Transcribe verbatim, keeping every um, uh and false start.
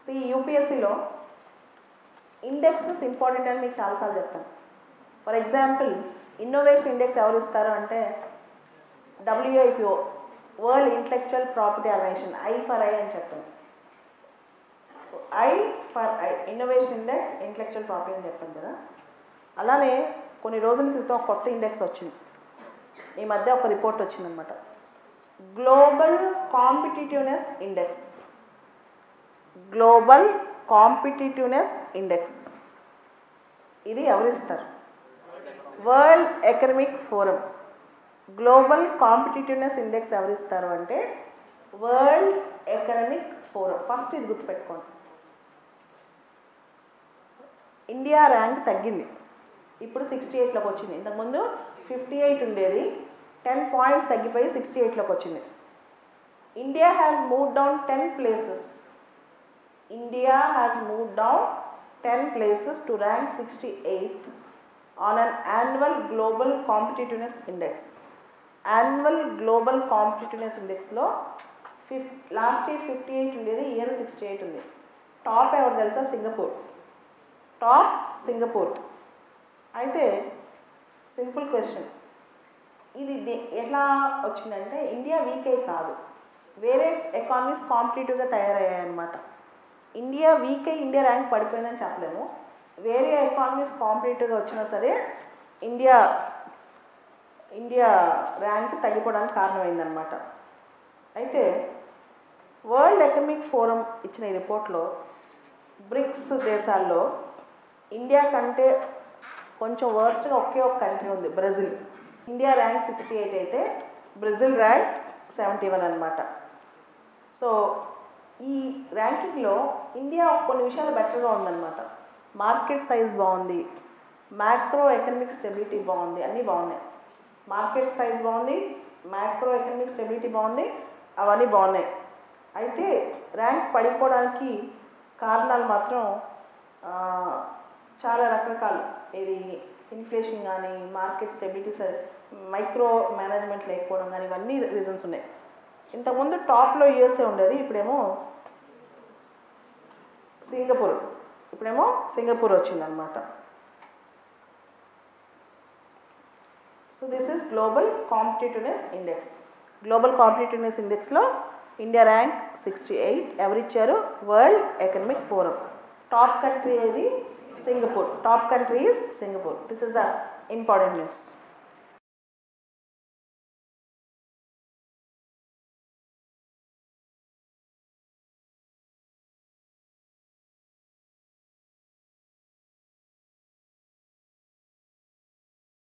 ఈ యూపీఎస్సీలో indexes important అని మీకు చాలాసార్లు చెప్తాను. ఫర్ ఎగ్జాంపుల్ ఇన్నోవేషన్ ఇండెక్స్ ఎవరు ఇస్తారు అంటే WIPO, world intellectual property organization, I for I అని చెప్తాను. I for I innovation index intellectual property అని చెప్పాను కదా. అలానే కొన్ని రోజుల క్రితం కొత్త ఇండెక్స్ వచ్చింది. ఈ మధ్య ఒక రిపోర్ట్ వచ్చిందనమాట, global competitiveness index. Global competitiveness index ఇది ఎవరిస్తారు? World economic forum. Global competitiveness index ఎవరిస్తారు అంటే వరల్డ్ ఎకనమిక్ ఫోరం. ఫస్ట్ ఇది గుర్తుపెట్టుకోండి. ఇండియా ర్యాంక్ తగ్గింది, ఇప్పుడు సిక్స్టీ ఎయిట్లోకి వచ్చింది. ఇంతకుముందు ఫిఫ్టీ ఎయిట్ ఉండేది, టెన్ పాయింట్స్ తగ్గిపోయి సిక్స్టీ ఎయిట్లోకి వచ్చింది. India has move down ten places. India has move down ten places to rank sixty eighth on an annual global competitiveness index. Annual global competitiveness ఇండెక్స్లో ఫిఫ్ last year fifty eight ఉండేది, year sixty eight ఉంది. Top ఎవరు తెలుసా? Singapore. Top Singapore. అయితే simple question, ఇది ఎట్లా వచ్చిందంటే ఇండియా వీక్ అయి కాదు, వేరే ఎకానమీస్ కాంపిటేటివ్గా తయారయ్యాయి అన్నమాట. ఇండియా వీక్ అయి ఇండియా ర్యాంక్ పడిపోయిందని చెప్పలేము. వేరే ఎకానమీస్ కాంపిటేటివ్గా వచ్చినా సరే ఇండియా ఇండియా ర్యాంక్ తగ్గిపోవడానికి కారణమైందనమాట. అయితే వరల్డ్ ఎకనమిక్ ఫోరం ఇచ్చిన ఈ రిపోర్ట్లో బ్రిక్స్ దేశాల్లో ఇండియా కంటే కొంచెం వర్స్ట్గా ఒకే ఒక కంట్రీ ఉంది, Brazil. India rank sixty eight అయితే బ్రెజిల్ ర్యాంక్ సెవెంటీ వన్ అనమాట. సో ఈ ర్యాంకింగ్లో ఇండియా కొన్ని విషయాలు బెటర్గా ఉందన్నమాట. మార్కెట్ సైజ్ బాగుంది, మ్యాక్రో ఎకనమిక్ స్టెబిలిటీ బాగుంది, అన్నీ బాగున్నాయి. మార్కెట్ సైజ్ బాగుంది, మ్యాక్రో ఎకనమిక్ స్టెబిలిటీ బాగుంది, అవన్నీ బాగున్నాయి. అయితే ర్యాంక్ పడిపోవడానికి కారణాలు మాత్రం చాలా రకరకాలు. ఇది ఇన్ఫ్లేషన్ కానీ, మార్కెట్ స్టెబిలిటీ, మైక్రో మేనేజ్మెంట్ లేకపోవడం కానీ, ఇవన్నీ రీజన్స్ ఉన్నాయి. ఇంతకుముందు టాప్లో యూఎస్ఏ ఉండేది, ఇప్పుడేమో సింగపూర్ ఇప్పుడేమో సింగపూర్ వచ్చిందనమాట. So this is global competitiveness index. Global competitiveness ఇండెక్స్లో ఇండియా ర్యాంక్ సిక్స్టీ ఎయిట్ ఎవరిచ్చారు? World economic forum. Top country ఏది? Singapore. Top country is Singapore. This is the important news.